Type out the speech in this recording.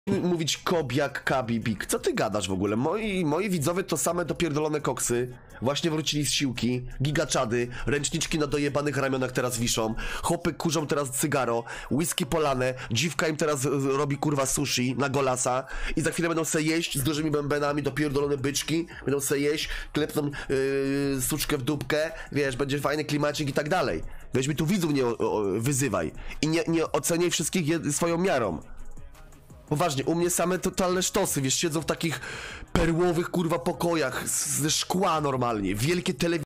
mówić Kobiak, Kabibik. Co ty gadasz w ogóle? Moi widzowie to same dopierdolone koksy. Właśnie wrócili z siłki, gigaczady, ręczniczki na dojebanych ramionach teraz wiszą, chłopy kurzą teraz cygaro, whisky polane, dziwka im teraz robi kurwa sushi na golasa i za chwilę będą se jeść z dużymi bębenami, dopierdolone byczki, będą se jeść, klepną suczkę w dupkę, wiesz, będzie fajny klimacik i tak dalej. Weź mi tu widzów nie wyzywaj i nie oceniaj wszystkich swoją miarą. Poważnie, u mnie same totalne sztosy, wiesz, siedzą w takich perłowych kurwa pokojach ze szkła normalnie, wielkie telewizje.